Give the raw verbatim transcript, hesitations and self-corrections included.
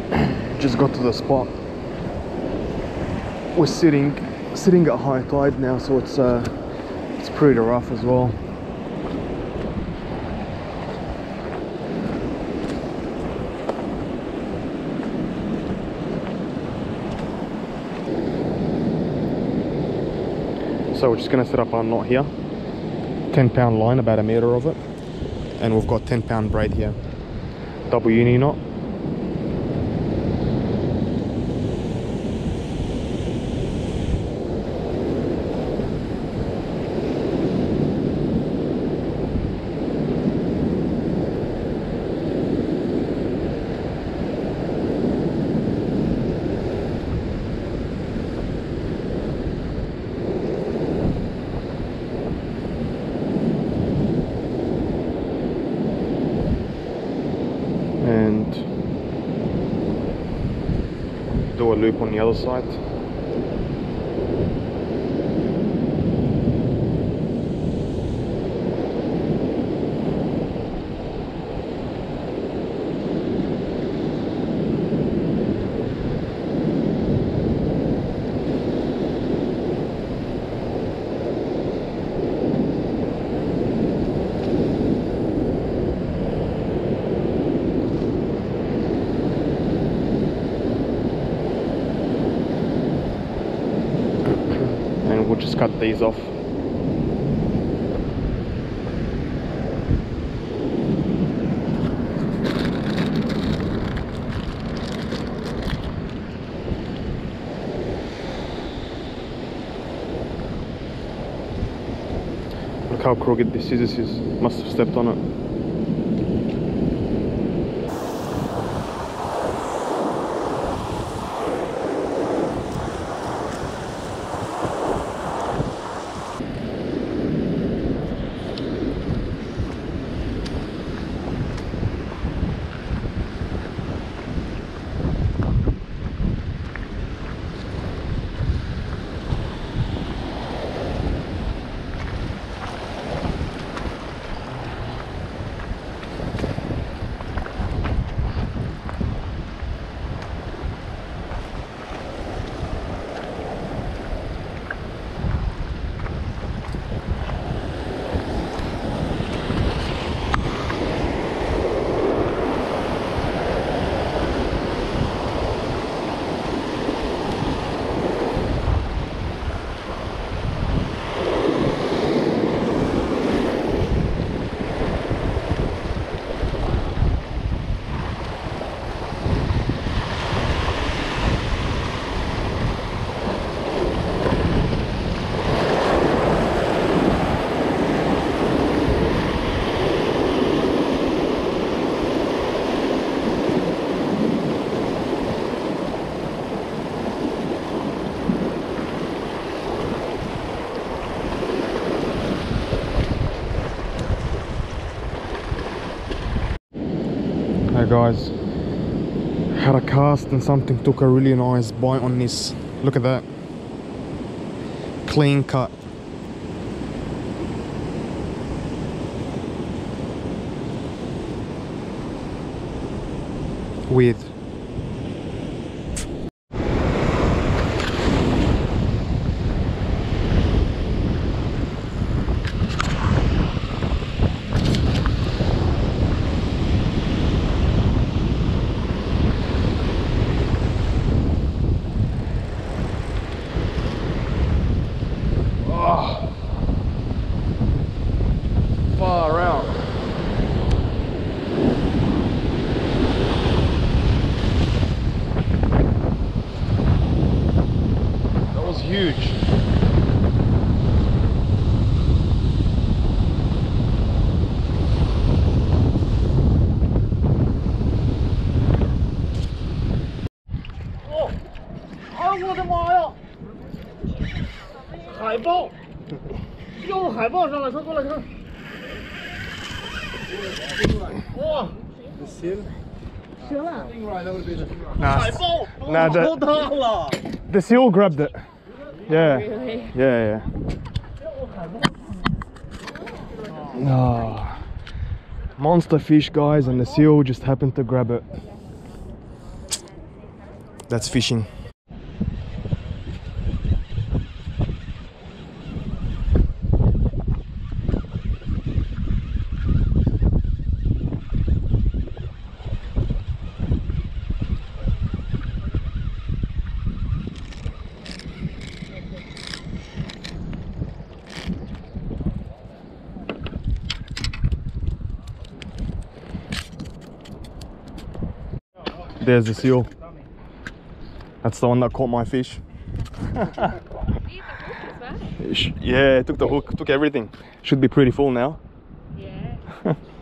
Just got to the spot. We're sitting sitting at high tide now, so it's uh it's pretty rough as well. So we're just gonna set up our knot here. ten pound line, about a meter of it, and we've got ten pound braid here. Double uni knot. And do a loop on the other side. We'll just cut these off. Look how crooked this scissors is. Must have stepped on it. Hey guys, had a cast and something took a really nice bite on this. Look at that, clean cut. Weird. Far out. That was huge. Oh, 哎我的妈呀！海豹，又海豹上来，快过来看！哇，折了！ Nah, 海豹， nah, 好 the, 大了！ the seal grabbed it. Yeah, Really? yeah, yeah. Ah, monster fish, guys, and the seal just happened to grab it. That's fishing. There's the seal. That's the one that caught my fish. Yeah, it took the hook, took everything. Should be pretty full now. Yeah.